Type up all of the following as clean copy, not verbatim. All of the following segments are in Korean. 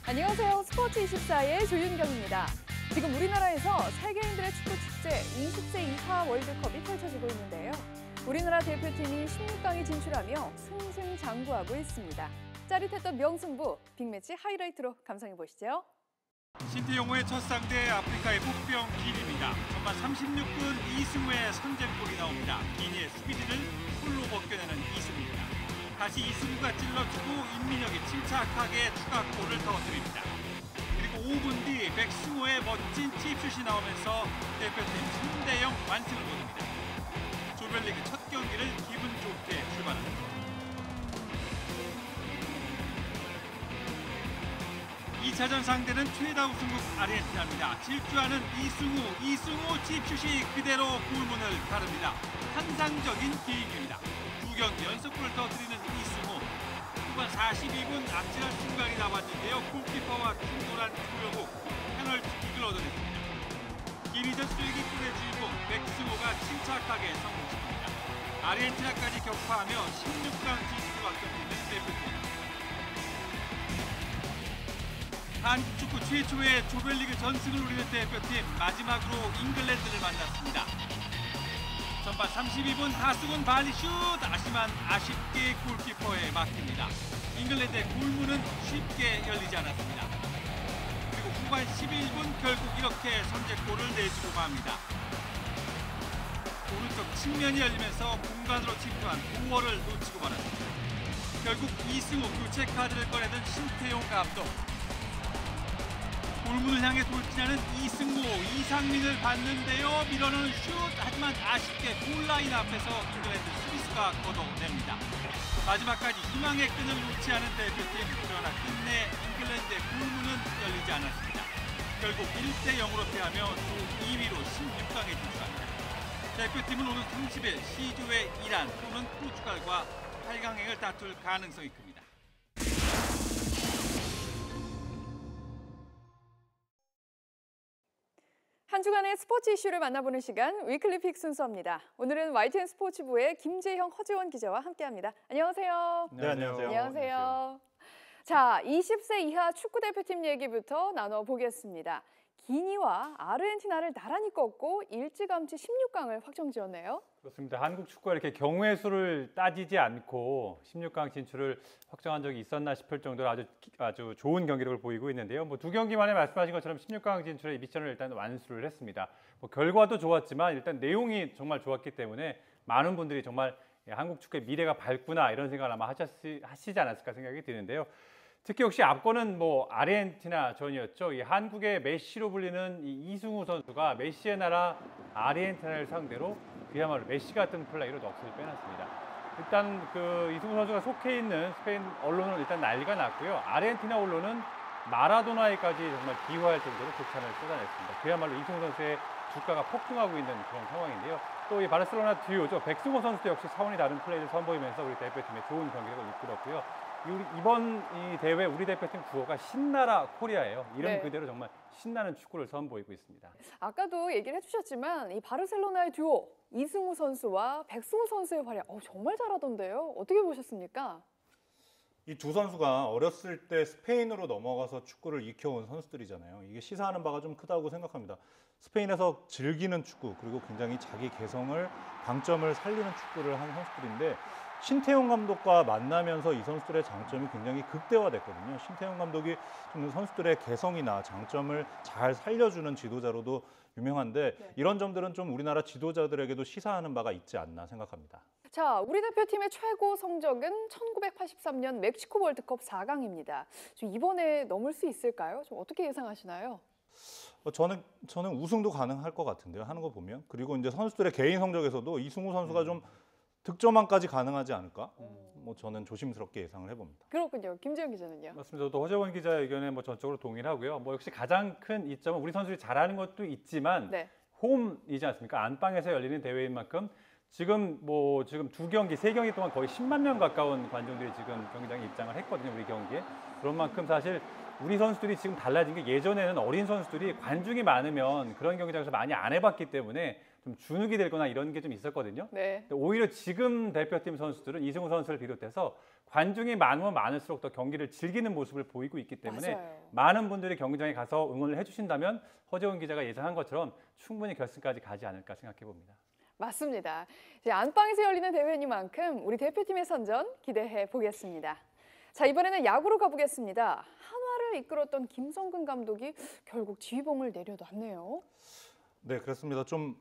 안녕하세요. 스포츠24의 조윤경입니다. 지금 우리나라에서 세계인들의 축구 축제 20세 이하 월드컵이 펼쳐지고 있는데요. 우리나라 대표팀이 16강에 진출하며 승승장구하고 있습니다. 짜릿했던 명승부, 빅매치 하이라이트로 감상해 보시죠. 신태용호의 첫 상대 아프리카의 복병 기니입니다. 전반 36분 이승우의 선제골이 나옵니다. 기니의 수비진을 홀로 벗겨내는 이승우입니다. 다시 이승우가 찔러주고 임민혁이 침착하게 추가골을 터뜨립니다. 그리고 5분 뒤 백승호의 멋진 칩슛이 나오면서 대표팀 3대0 완승을 거둡니다. 조별리그 첫 경기를 기분 좋게 출발합니다. 2차전 상대는 최다 우승국 아르헨티나입니다. 질주하는 이승우 칩슛이 그대로 골문을 가릅니다. 환상적인 기획입니다. 두 경기 연속골을 터뜨리는 이승우. 후반 42분 아찔한 순간이 나왔는데요. 골키퍼와 충돌한 조여국 페널티킥을 얻어냈습니다. 기니전 쐐기골의 주인공 백승호가 침착하게 성공시킵니다. 아르헨티나까지 격파하며 16강 진출을 확정짓는 대표팀. 한국 축구 최초의 조별리그 전승을 노리는 대표팀, 마지막으로 잉글랜드를 만났습니다. 전반 32분 하승훈 발리슛, 하지만 아쉽게 골키퍼에 막힙니다. 잉글랜드의 골문은 쉽게 열리지 않았습니다. 그리고 후반 11분 결국 이렇게 선제골을 내주고 맙니다. 오른쪽 측면이 열리면서 공간으로 침투한 도어를 놓치고 말았습니다. 결국 이승우 교체 카드를 꺼내던 신태용 감독. 골문을 향해 돌진하는 이승우, 이상민을 봤는데요. 밀어넣은 슛, 하지만 아쉽게 골라인 앞에서 잉글랜드 수비수가 걷어냅니다. 마지막까지 희망의 끈을 놓지 않은 대표팀, 그러나 끝내 잉글랜드의 골문은 열리지 않았습니다. 결국 1대0으로 패하며 조 2위로 16강에 진출합니다. 대표팀은 오늘 30일 C조의 이란 또는 포르투갈과 8강행을 다툴 가능성이 큽니다. 한 주간의 스포츠 이슈를 만나보는 시간 위클리 픽 순서입니다. 오늘은 YTN 스포츠부의 김재형, 허지원 기자와 함께합니다. 안녕하세요. 네, 안녕하세요. 안녕하세요. 자, 20세 이하 축구대표팀 얘기부터 나눠보겠습니다. 기니와 아르헨티나를 나란히 꺾고 일찌감치 16강을 확정지었네요. 그렇습니다. 한국 축구가 이렇게 경우의 수를 따지지 않고 16강 진출을 확정한 적이 있었나 싶을 정도로 아주 좋은 경기력을 보이고 있는데요. 두 경기 만에 말씀하신 것처럼 16강 진출의 미션을 일단 완수를 했습니다. 결과도 좋았지만 일단 내용이 정말 좋았기 때문에 많은 분들이 정말 한국 축구의 미래가 밝구나 이런 생각을 아마 하시지 않았을까 생각이 드는데요. 특히 역시 앞권은 아르헨티나전이었죠. 이 한국의 메시로 불리는 이 이승우 선수가 메시의 나라 아르헨티나를 상대로 그야말로 메시 같은 플레이로 넋을 빼놨습니다. 일단 이승우 선수가 속해 있는 스페인 언론은 일단 난리가 났고요. 아르헨티나 언론은 마라도나에까지 정말 비호할 정도로 극찬을 쏟아냈습니다. 그야말로 이승우 선수의 주가가 폭등하고 있는 그런 상황인데요. 또 이 바르셀로나 듀오죠. 백승호 선수도 역시 차원이 다른 플레이를 선보이면서 우리 대표팀의 좋은 경기력을 이끌었고요. 이번 이 대회 우리 대표팀 구호가 신나라 코리아예요. 이름 그대로 정말 신나는 축구를 선보이고 있습니다. 아까도 얘기를 해주셨지만 이 바르셀로나의 듀오 이승우 선수와 백승호 선수의 활약 정말 잘하던데요. 어떻게 보셨습니까? 이 두 선수가 어렸을 때 스페인으로 넘어가서 축구를 익혀온 선수들이잖아요. 이게 시사하는 바가 좀 크다고 생각합니다. 스페인에서 즐기는 축구, 그리고 굉장히 자기 개성을, 강점을 살리는 축구를 한 선수들인데 신태용 감독과 만나면서 이 선수들의 장점이 굉장히 극대화됐거든요. 신태용 감독이 좀 선수들의 개성이나 장점을 잘 살려주는 지도자로도 유명한데 이런 점들은 좀 우리나라 지도자들에게도 시사하는 바가 있지 않나 생각합니다. 자, 우리 대표팀의 최고 성적은 1983년 멕시코 월드컵 4강입니다. 이번에 넘을 수 있을까요? 좀 어떻게 예상하시나요? 저는 우승도 가능할 것 같은데요. 하는 거 보면. 그리고 이제 선수들의 개인 성적에서도 이승우 선수가 좀 득점왕까지 가능하지 않을까? 저는 조심스럽게 예상을 해봅니다. 그렇군요. 김재형 기자는요? 맞습니다. 저도 허재원 기자 의견에 전적으로 동의를 하고요. 역시 가장 큰 이점은 우리 선수들이 잘하는 것도 있지만 홈이지 않습니까? 안방에서 열리는 대회인 만큼 지금 두 경기, 세 경기 동안 거의 10만 명 가까운 관중들이 지금 경기장에 입장을 했거든요. 우리 경기에. 그런 만큼 사실 우리 선수들이 지금 달라진 게 예전에는 어린 선수들이 관중이 많으면 그런 경기장에서 많이 안 해봤기 때문에 좀 주눅이 들거나 이런 게 좀 있었거든요. 오히려 지금 대표팀 선수들은 이승우 선수를 비롯해서 관중이 많으면 많을수록 더 경기를 즐기는 모습을 보이고 있기 때문에 맞아요. 많은 분들이 경기장에 가서 응원을 해주신다면 허재원 기자가 예상한 것처럼 충분히 결승까지 가지 않을까 생각해 봅니다. 맞습니다. 이제 안방에서 열리는 대회니만큼 우리 대표팀의 선전 기대해 보겠습니다. 자, 이번에는 야구로 가보겠습니다. 한화를 이끌었던 김성근 감독이 결국 지휘봉을 내려놨네요. 네, 그렇습니다. 좀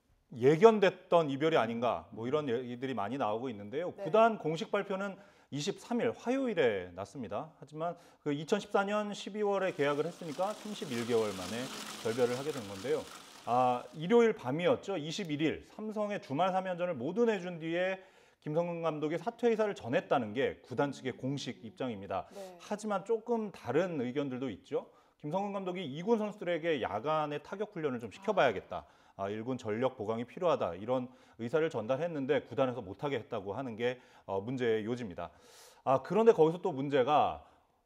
예견됐던 이별이 아닌가 뭐 이런 얘기들이 많이 나오고 있는데요. 네. 구단 공식 발표는 23일 화요일에 났습니다. 하지만 그 2014년 12월에 계약을 했으니까 31개월 만에 결별을 하게 된 건데요. 일요일 밤이었죠. 21일 삼성의 주말 3연전을 모두 내준 뒤에 김성근 감독이 사퇴 의사를 전했다는 게 구단 측의 공식 입장입니다. 네. 하지만 조금 다른 의견들도 있죠. 김성근 감독이 2군 선수들에게 야간에 타격 훈련을 좀 시켜봐야겠다. 1군 전력 보강이 필요하다. 이런 의사를 전달했는데 구단에서 못하게 했다고 하는 게 문제의 요지입니다. 그런데 거기서 또 문제가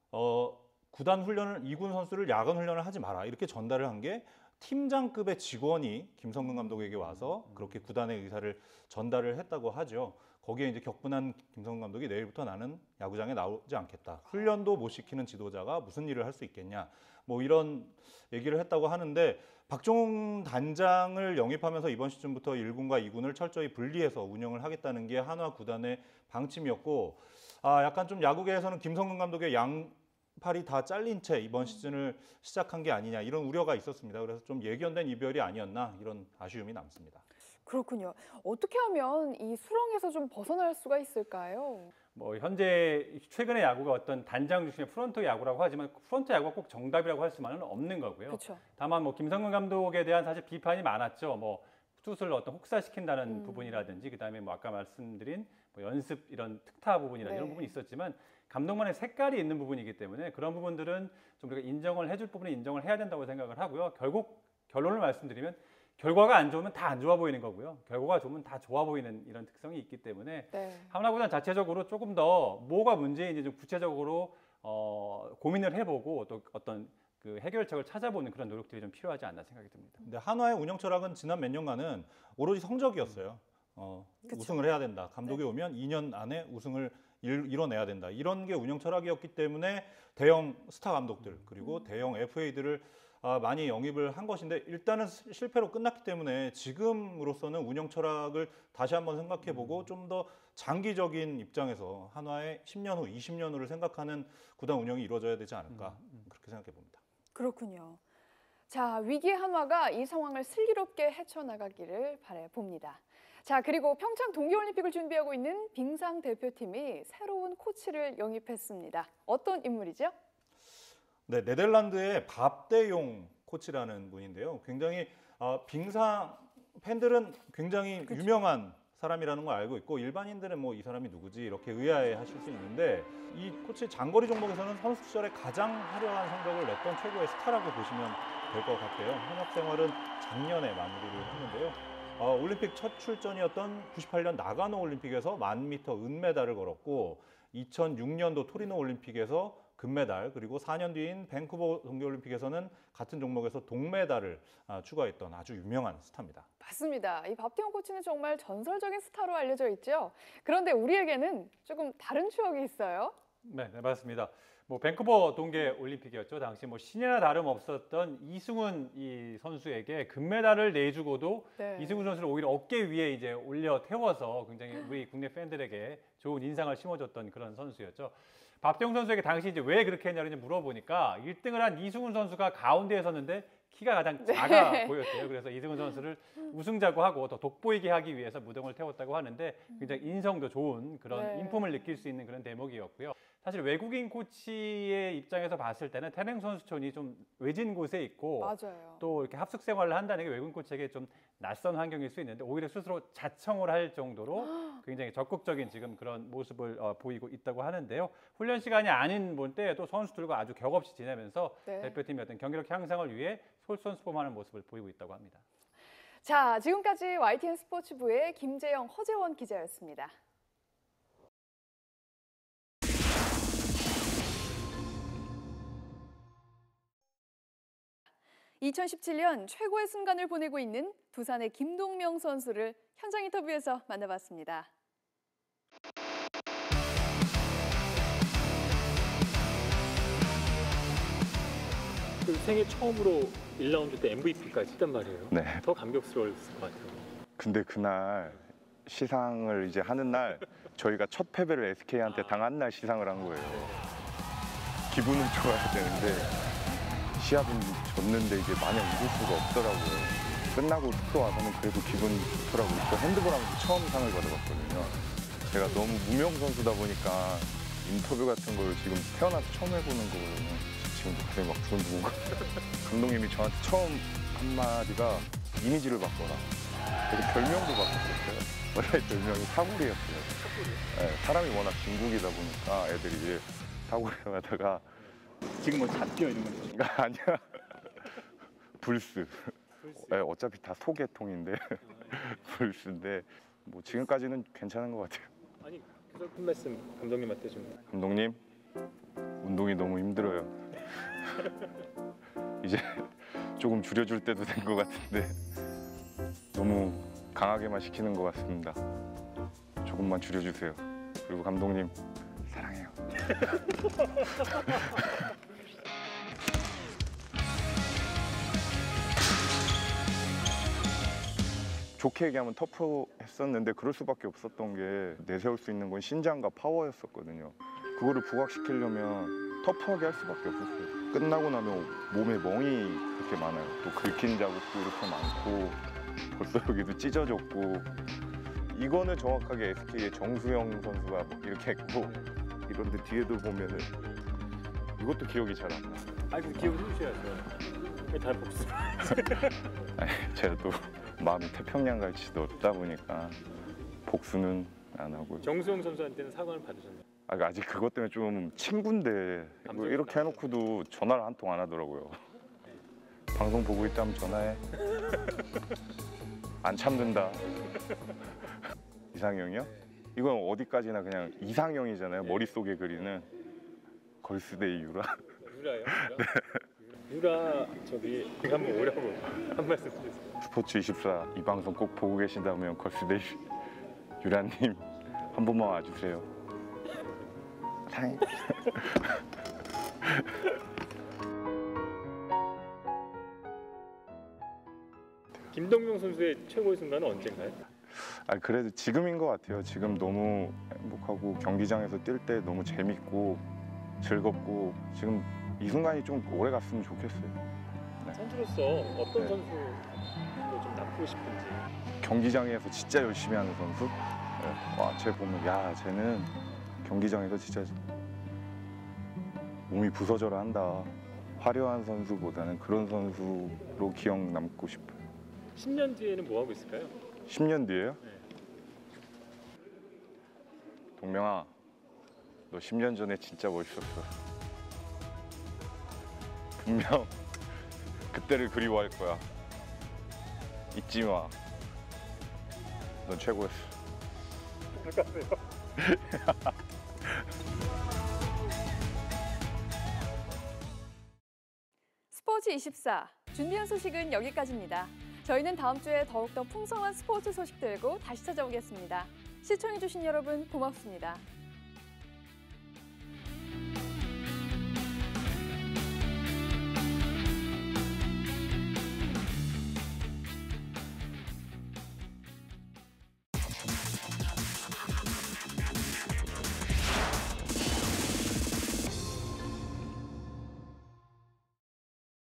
구단 훈련을 2군 선수를 야간 훈련을 하지 마라. 이렇게 전달을 한 게 팀장급의 직원이 김성근 감독에게 와서 그렇게 구단의 의사를 전달을 했다고 하죠. 거기에 이제 격분한 김성근 감독이 내일부터 나는 야구장에 나오지 않겠다. 훈련도 못 시키는 지도자가 무슨 일을 할 수 있겠냐. 뭐 이런 얘기를 했다고 하는데 박종훈 단장을 영입하면서 이번 시즌부터 1군과 2군을 철저히 분리해서 운영을 하겠다는 게 한화 구단의 방침이었고 약간 좀 야구계에서는 김성근 감독의 양팔이 다 잘린 채 이번 시즌을 시작한 게 아니냐 이런 우려가 있었습니다. 그래서 좀 예견된 이별이 아니었나 이런 아쉬움이 남습니다. 그렇군요. 어떻게 하면 이 수렁에서 좀 벗어날 수가 있을까요? 뭐 현재 최근의 야구가 어떤 단장 중심의 프론트 야구라고 하지만 프론트 야구가 꼭 정답이라고 할 수만은 없는 거고요. 그렇죠. 다만 뭐 김성근 감독에 대한 사실 비판이 많았죠. 뭐 투수를 어떤 혹사시킨다는 부분이라든지 그다음에 뭐 아까 말씀드린 뭐 연습 이런 특타 부분이나 네. 이런 부분이 있었지만 감독만의 색깔이 있는 부분이기 때문에 그런 부분들은 좀 우리가 인정을 해줄 부분은 인정을 해야 된다고 생각을 하고요. 결국 결론을 말씀드리면 결과가 안 좋으면 다 안 좋아 보이는 거고요. 결과가 좋으면 다 좋아 보이는 이런 특성이 있기 때문에 네. 한화구단 자체적으로 조금 더 뭐가 문제인지 좀 구체적으로 고민을 해보고 또 어떤 그 해결책을 찾아보는 그런 노력들이 좀 필요하지 않나 생각이 듭니다. 근데 한화의 운영 철학은 지난 몇 년간은 오로지 성적이었어요. 그쵸. 우승을 해야 된다. 감독이 오면 2년 안에 우승을 이뤄내야 된다. 이런 게 운영 철학이었기 때문에 대형 스타 감독들 그리고 대형 FA들을 많이 영입을 한 것인데 일단은 실패로 끝났기 때문에 지금으로서는 운영 철학을 다시 한번 생각해보고 좀 더 장기적인 입장에서 한화의 10년 후, 20년 후를 생각하는 구단 운영이 이루어져야 되지 않을까 그렇게 생각해 봅니다. 그렇군요. 자, 위기의 한화가 이 상황을 슬기롭게 헤쳐나가기를 바라봅니다. 자, 그리고 평창 동계올림픽을 준비하고 있는 빙상 대표팀이 새로운 코치를 영입했습니다. 어떤 인물이죠? 네, 네덜란드의 밥대용 코치라는 분인데요. 굉장히 빙상 팬들은 굉장히 유명한 사람이라는 걸 알고 있고 일반인들은 뭐 이 사람이 누구지 이렇게 의아해하실 수 있는데 이 코치 장거리 종목에서는 선수 시절에 가장 화려한 성적을 냈던 최고의 스타라고 보시면 될 것 같아요. 현역 생활은 작년에 마무리를 했는데요. 올림픽 첫 출전이었던 98년 나가노 올림픽에서 1000m 은메달을 걸었고 2006년도 토리노 올림픽에서 금메달 그리고 4년 뒤인 밴쿠버 동계올림픽에서는 같은 종목에서 동메달을 추가했던 아주 유명한 스타입니다. 맞습니다. 이 밥태용 코치는 정말 전설적인 스타로 알려져 있죠. 그런데 우리에게는 조금 다른 추억이 있어요. 네, 맞습니다. 뭐 밴쿠버 동계 올림픽이었죠. 당시 뭐 신이나 다름 없었던 이승훈 이 선수에게 금메달을 내주고도 네. 이승훈 선수를 오히려 어깨 위에 이제 올려 태워서 굉장히 우리 국내 팬들에게 좋은 인상을 심어줬던 그런 선수였죠. 밥대용 선수에게 당시 이제 왜 그렇게 했냐고 물어보니까 1등을 한 이승훈 선수가 가운데에 섰는데 키가 가장 작아 보였대요. 그래서 이승훈 선수를 우승자고 하고 더 돋보이게 하기 위해서 무덤을 태웠다고 하는데 굉장히 인성도 좋은 그런 네. 인품을 느낄 수 있는 그런 대목이었고요. 사실 외국인 코치의 입장에서 봤을 때는 태릉 선수촌이 좀 외진 곳에 있고 맞아요. 또 이렇게 합숙 생활을 한다는 게 외국인 코치에게 좀 낯선 환경일 수 있는데 오히려 스스로 자청을 할 정도로 굉장히 적극적인 지금 그런 모습을 보이고 있다고 하는데요. 훈련 시간이 아닌 때에도 선수들과 아주 격없이 지내면서 네. 대표팀의 어떤 경기력 향상을 위해 솔선수범하는 모습을 보이고 있다고 합니다. 자, 지금까지 YTN 스포츠부의 김재영, 허재원 기자였습니다. 2017년 최고의 순간을 보내고 있는 두산의 김동명 선수를 현장 인터뷰에서 만나봤습니다. 생애 처음으로 1라운드 때 MVP까지 했단 말이에요. 네. 더 감격스러웠을 것 같아요. 근데 그날 시상을 이제 하는 날 저희가 첫 패배를 SK한테 당한 날 시상을 한 거예요. 기분은 좋아야 되는데 시합은 졌는데 이게 마냥 이길 수가 없더라고요. 끝나고 숙소 와서는 그래도 기분이 좋더라고요. 저 핸드볼 하면서 처음 상을 받아봤거든요. 제가 너무 무명 선수다 보니까 인터뷰 같은 걸 지금 태어나서 처음 해보는 거거든요. 지금 가슴이 막 두근두근 감독님이 저한테 처음 한마디가 이미지를 바꿔라. 그래서 별명도 바꿨었어요. 원래 별명이 사구리였어요. 네, 사람이 워낙 진국이다 보니까 애들이 사구리로 하다가 지금 뭐 잡죠 이런 거? 아니야. 불스. 네, 어차피 다 소개통인데 불스인데 뭐 지금까지는 괜찮은 것 같아요. 아니 그래서 큰 말씀 감독님한테 좀. 감독님 운동이 너무 힘들어요. 이제 조금 줄여줄 때도 된 것 같은데 너무 강하게만 시키는 것 같습니다. 조금만 줄여주세요. 그리고 감독님 사랑해요. 좋게 얘기하면 터프했었는데 그럴 수밖에 없었던 게 내세울 수 있는 건 신장과 파워였었거든요. 그거를 부각시키려면 터프하게 할 수밖에 없었어요. 끝나고 나면 몸에 멍이 그렇게 많아요. 또 긁힌 자국도 이렇게 많고 벌써 여기도 찢어졌고 이거는 정확하게 SK의 정수영 선수가 뭐 이렇게 했고 이런데 뒤에도 보면은 이것도 기억이 잘 안 나. 아니 근데 기억을 해주셔야죠. 다 복수. 아니, 제가 또 마음이 태평양 갈치 넓다 보니까 복수는 안 하고요. 정수영 선수한테는 사과를 받으셨나요? 아직 그것 때문에 좀 친구인데 뭐 이렇게 해놓고도 전화를 한 통 안 하더라고요. 방송 보고 있다면 전화해. 안 참는다. 이상형이요? 이건 어디까지나 그냥 이상형이잖아요. 머릿속에 그리는 걸스데이 유라. 유라요? 네. 유라 저기 한번 오라고 한 말씀 해주세요. 스포츠24 이 방송 꼭 보고 계신다면 걸스데이 유라님 한 번만 와주세요. 사랑해. 김동명 선수의 최고의 순간은 언젠가요? 그래도 지금인 것 같아요. 지금 너무 행복하고 경기장에서 뛸 때 너무 재밌고 즐겁고 지금 이 순간이 좀 오래 갔으면 좋겠어요. 선수로서 어떤 네. 선수로 좀 남고 싶은지. 경기장에서 진짜 열심히 하는 선수? 네. 와, 쟤 보면 야, 쟤는 경기장에서 진짜 몸이 부서져라 한다. 화려한 선수보다는 그런 선수로 기억 남고 싶어요. 10년 뒤에는 뭐 하고 있을까요? 10년 뒤에요? 네. 동명아, 너 10년 전에 진짜 멋있었어. 분명 그때를 그리워할 거야. 잊지 마. 넌 최고였어. 스포츠24 준비한 소식은 여기까지입니다. 저희는 다음 주에 더욱더 풍성한 스포츠 소식들고 다시 찾아오겠습니다. 시청해주신 여러분 고맙습니다.